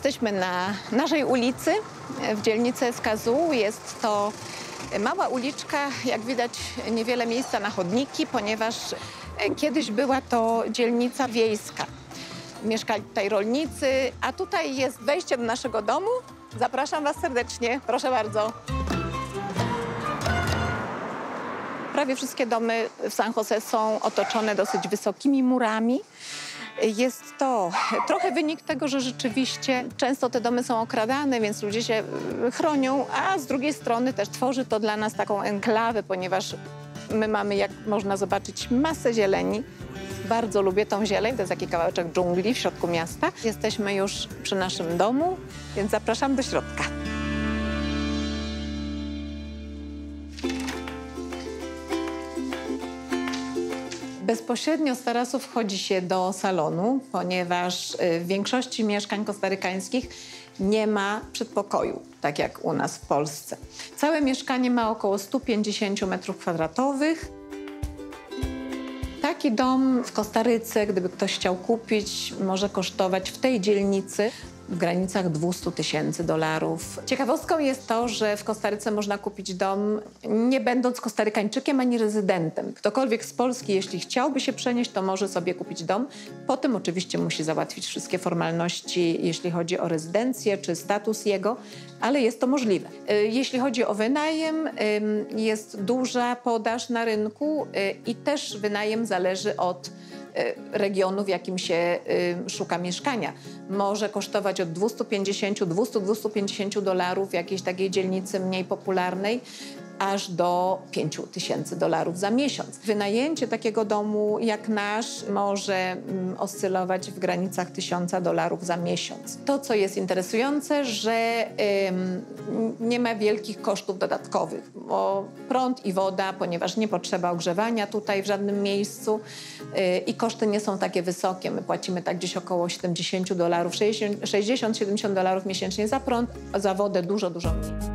Jesteśmy na naszej ulicy w dzielnicy SKZU. Jest to mała uliczka, jak widać niewiele miejsca na chodniki, ponieważ kiedyś była to dzielnica wiejska. Mieszkali tutaj rolnicy, a tutaj jest wejście do naszego domu. Zapraszam Was serdecznie, proszę bardzo. Prawie wszystkie domy w San Jose są otoczone dosyć wysokimi murami. Jest to trochę wynik tego, że rzeczywiście często te domy są okradane, więc ludzie się chronią, a z drugiej strony też tworzy to dla nas taką enklawę, ponieważ my mamy, jak można zobaczyć, masę zieleni. Bardzo lubię tą zieleń, to jest taki kawałeczek dżungli w środku miasta. Jesteśmy już przy naszym domu, więc zapraszam do środka. Bezpośrednio z tarasu wchodzi się do salonu, ponieważ w większości mieszkań kostarykańskich nie ma przedpokoju, tak jak u nas w Polsce. Całe mieszkanie ma około 150 m². Taki dom w Kostaryce, gdyby ktoś chciał kupić, może kosztować w tej dzielnicy w granicach $200 000. Ciekawostką jest to, że w Kostaryce można kupić dom nie będąc Kostarykańczykiem ani rezydentem. Ktokolwiek z Polski, jeśli chciałby się przenieść, to może sobie kupić dom. Potem oczywiście musi załatwić wszystkie formalności, jeśli chodzi o rezydencję czy status jego, ale jest to możliwe. Jeśli chodzi o wynajem, jest duża podaż na rynku i też wynajem zależy od regionu, w jakim się szuka mieszkania. Może kosztować od $250 w jakiejś takiej dzielnicy mniej popularnej, aż do $5000 za miesiąc. Wynajęcie takiego domu jak nasz może oscylować w granicach $1000 za miesiąc. To, co jest interesujące, że nie ma wielkich kosztów dodatkowych, bo prąd i woda, ponieważ nie potrzeba ogrzewania tutaj w żadnym miejscu i koszty nie są takie wysokie. My płacimy tak gdzieś około $70, $60–70 miesięcznie za prąd, a za wodę dużo mniej.